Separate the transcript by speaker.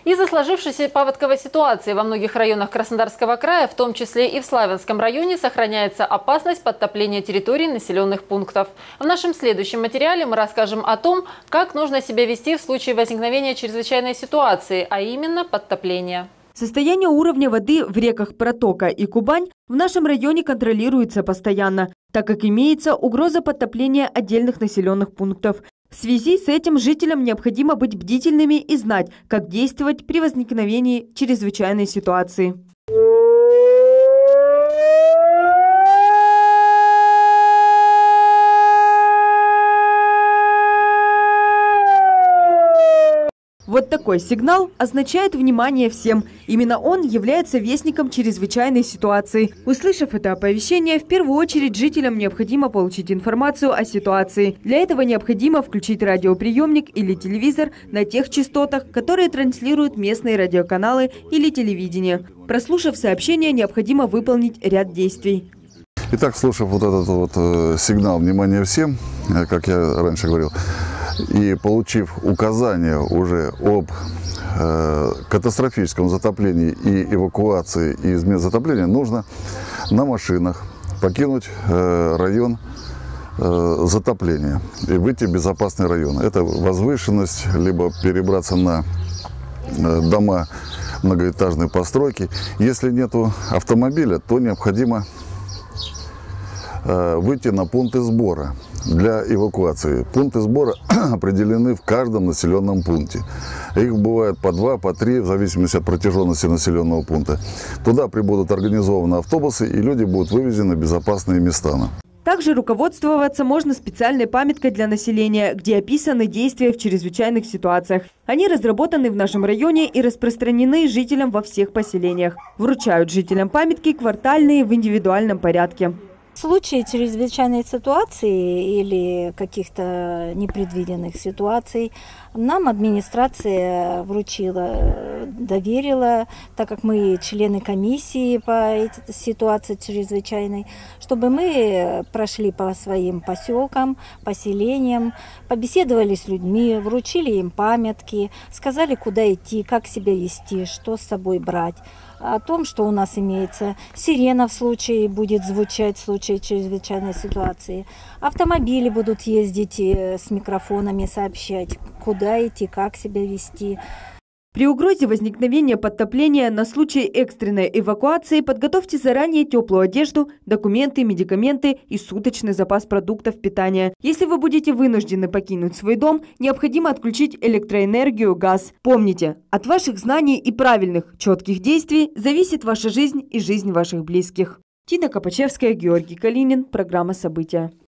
Speaker 1: Из-за сложившейся паводковой ситуации во многих районах Краснодарского края, в том числе и в Славянском районе, сохраняется опасность подтопления территорий населенных пунктов. В нашем следующем материале мы расскажем о том, как нужно себя вести в случае возникновения чрезвычайной ситуации, а именно подтопления.
Speaker 2: Состояние уровня воды в реках Протока и Кубань в нашем районе контролируется постоянно, так как имеется угроза подтопления отдельных населенных пунктов. В связи с этим жителям необходимо быть бдительными и знать, как действовать при возникновении чрезвычайной ситуации. Вот такой сигнал означает внимание всем. Именно он является вестником чрезвычайной ситуации. Услышав это оповещение, в первую очередь жителям необходимо получить информацию о ситуации. Для этого необходимо включить радиоприемник или телевизор на тех частотах, которые транслируют местные радиоканалы или телевидение. Прослушав сообщение, необходимо выполнить ряд действий.
Speaker 3: Итак, слушав вот этот сигнал «Внимание всем», как я раньше говорил, и получив указания уже об катастрофическом затоплении и эвакуации из мест затопления, нужно на машинах покинуть район затопления и выйти в безопасный район. Это возвышенность, либо перебраться на дома многоэтажной постройки. Если нету автомобиля, то необходимо выйти на пункты сбора для эвакуации. Пункты сбора определены в каждом населенном пункте. Их бывает по 2, по 3, в зависимости от протяженности населенного пункта. Туда прибудут организованы автобусы, и люди будут вывезены в безопасные места.
Speaker 2: Также руководствоваться можно специальной памяткой для населения, где описаны действия в чрезвычайных ситуациях. Они разработаны в нашем районе и распространены жителям во всех поселениях. Вручают жителям памятки квартальные в индивидуальном порядке.
Speaker 4: В случае чрезвычайной ситуации или каких-то непредвиденных ситуаций нам администрация вручила, доверила, так как мы члены комиссии по этой ситуации чрезвычайной, чтобы мы прошли по своим поселкам, поселениям, побеседовали с людьми, вручили им памятки, сказали, куда идти, как себя вести, что с собой брать. О том, что у нас имеется сирена в случае будет звучать в случае чрезвычайной ситуации. Автомобили будут ездить с микрофонами, сообщать, куда идти, как себя вести.
Speaker 2: При угрозе возникновения подтопления на случай экстренной эвакуации подготовьте заранее теплую одежду, документы, медикаменты и суточный запас продуктов питания. Если вы будете вынуждены покинуть свой дом, необходимо отключить электроэнергию, газ. Помните, от ваших знаний и правильных, четких действий зависит ваша жизнь и жизнь ваших близких. Тина Копачевская, Георгий Калинин. Программа «События».